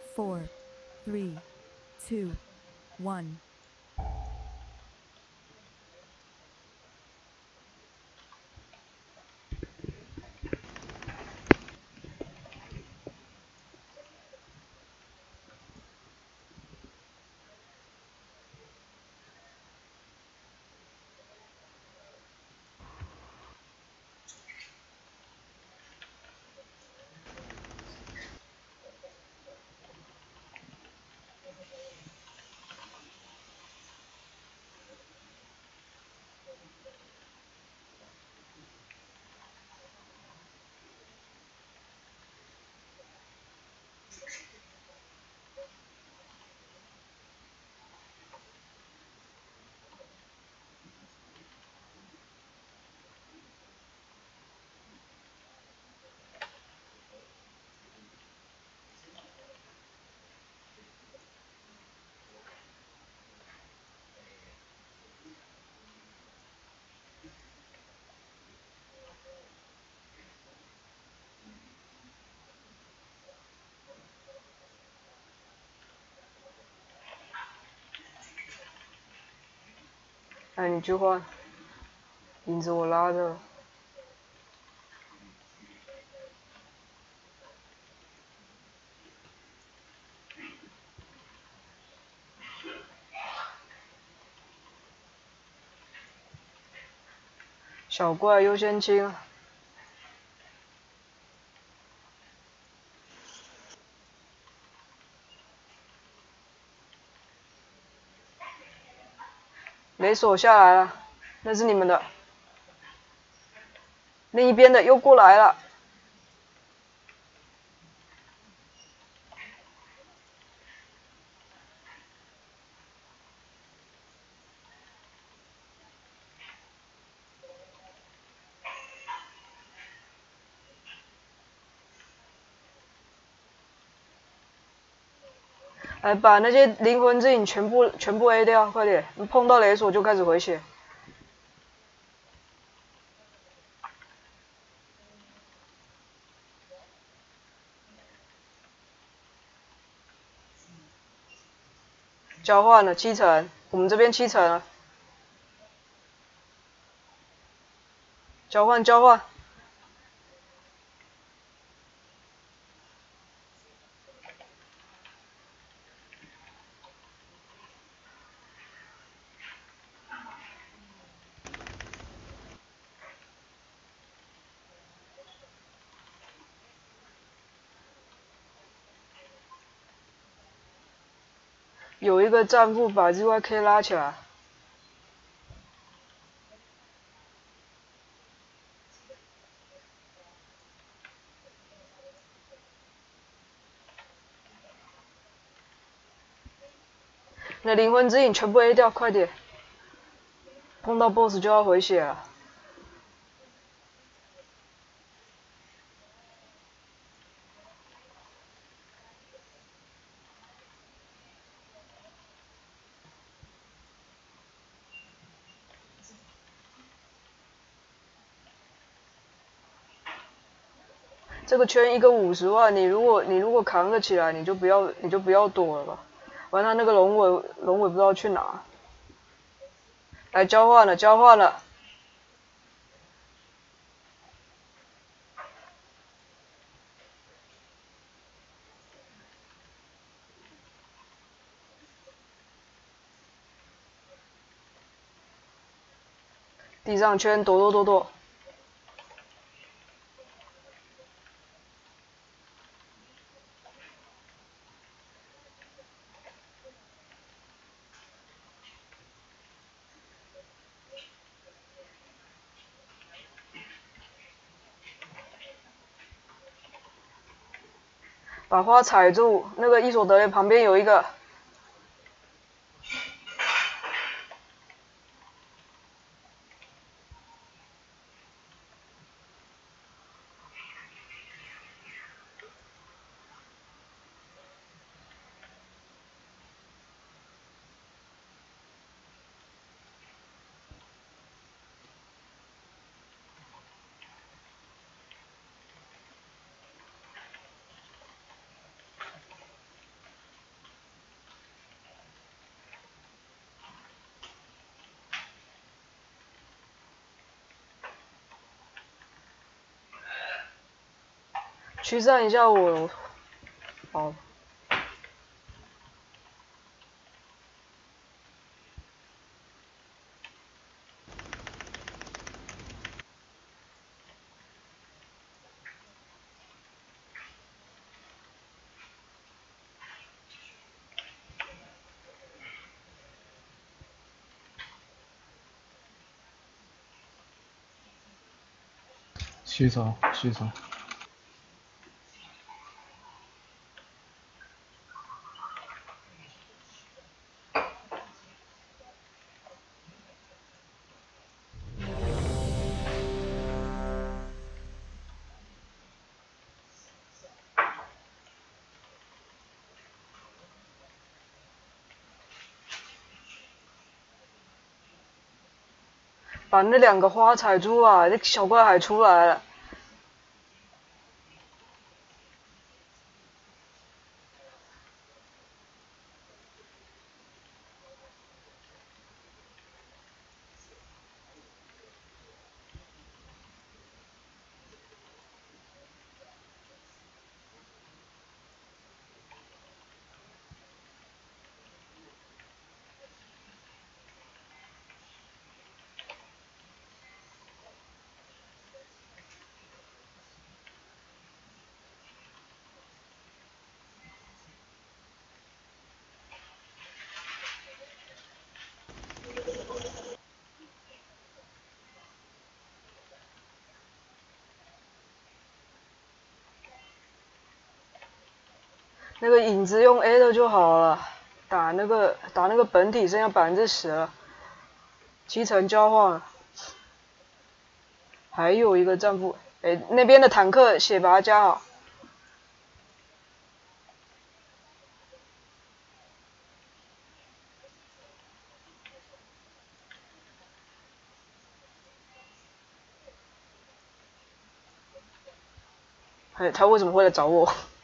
4, 3, 2, 1. 哎，你去换，影子我拉着。小怪优先清。雷索下来了，那是你们的。另一边的又过来了。来，把那些灵魂之影全部 A 掉，快点！你碰到雷索就开始回血。交换了7层，我们这边7层了。交换。有一个战斧把 ZYK 拉起来。那灵魂之影全部 A 掉，快点！碰到 BOSS 就要回血了。这个圈一个50万，你如果扛得起来，你就不要躲了吧。完了那个龙尾不知道去哪。来交换了。地上圈躲。把花踩住，那个伊索德雷旁边有一个。 驱散一下我。好。 洗手，洗手。 把那2个花踩住啊！那小怪还出来了。那个影子用 A 的就好了，打那个本体剩下10%了，基层交换了，还有一个战俘，哎，那边的坦克血把它加好。哎，他为什么会来找我？